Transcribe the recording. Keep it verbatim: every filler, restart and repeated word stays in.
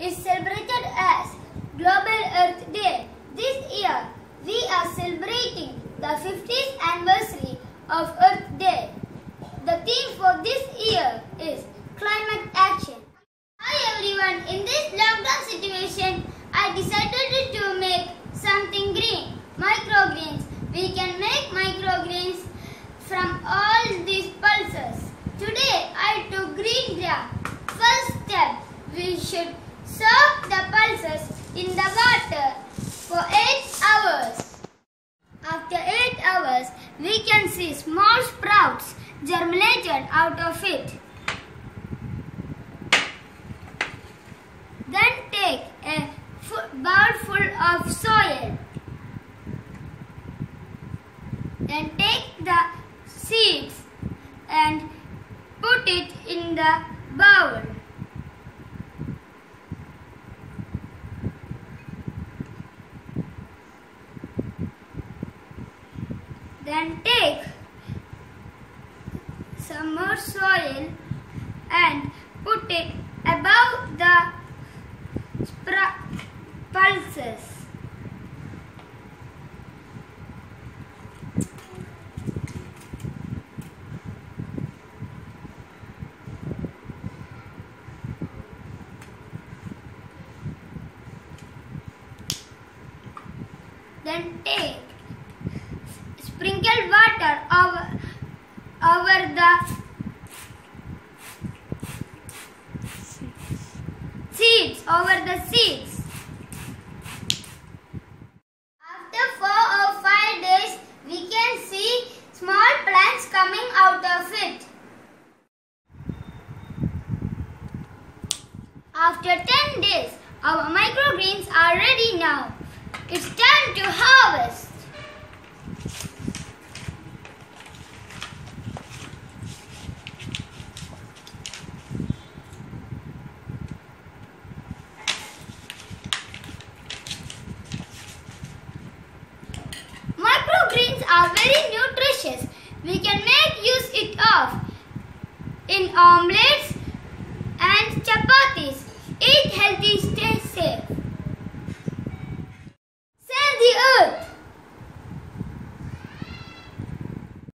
is celebrated as Global Earth Day. This year, we are celebrating the fiftieth anniversary of Earth Day. The theme for this year is climate action. Hi everyone, in this lockdown situation, I decided to make something green, microgreens. We can make microgreens from all these pulses. Today, I took green gram. First step, we should soak the pulses in the water for eight hours. After eight hours, we can see small sprouts germinated out of it. Then take a bowl full of soil. Then take the seeds and put it in the bowl. Then take some more soil and put it above the pulses. Then take sprinkle water over, over the seeds, over the seeds. After four or five days, we can see small plants coming out of it. After ten days, our microgreens are ready now. It's time to harvest. Microgreens are very nutritious. We can make use it of in omelets and chapatis. Eat healthy, stay